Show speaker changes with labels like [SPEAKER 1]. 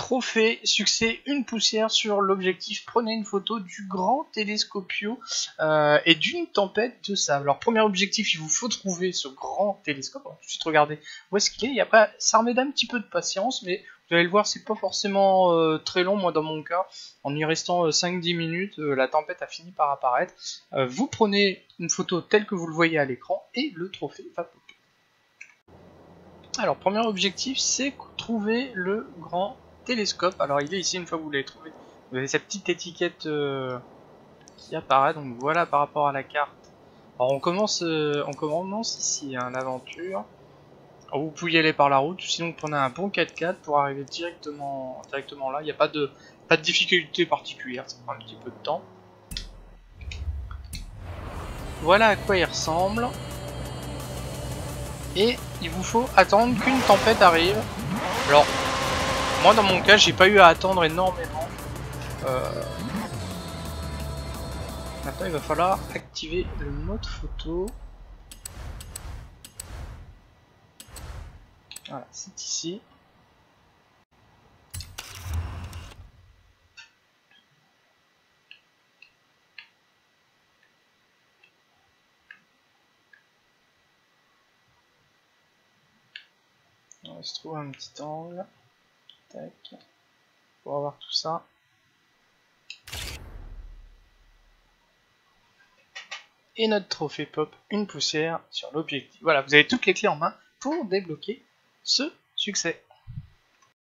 [SPEAKER 1] trophée, succès, une poussière sur l'objectif. Prenez une photo du grand télescopio et d'une tempête de sable. Alors, premier objectif, il vous faut trouver ce grand télescope. Alors, tout de suite, regardez où est-ce qu'il est. Et après, ça remet d'un petit peu de patience, mais vous allez le voir, c'est pas forcément très long. Moi, dans mon cas, en y restant 5-10 minutes, la tempête a fini par apparaître. Vous prenez une photo telle que vous le voyez à l'écran et le trophée va popper. Alors, premier objectif, c'est trouver le grand télescope. Alors, il est ici, une fois que vous l'avez trouvé, vous avez cette petite étiquette qui apparaît. Donc voilà par rapport à la carte. Alors, on commence ici, hein, l'aventure. Vous pouvez y aller par la route, sinon vous prenez un bon 4x4 pour arriver directement là. Il n'y a pas de difficulté particulière, ça prend un petit peu de temps. Voilà à quoi il ressemble. Et il vous faut attendre qu'une tempête arrive. Alors, moi dans mon cas, j'ai pas eu à attendre énormément. Maintenant, il va falloir activer le mode photo. Voilà, c'est ici. On va se trouver un petit angle. Tac. Pour avoir tout ça. Et notre trophée pop, une poussière sur l'objectif. Voilà, vous avez toutes les clés en main pour débloquer ce succès.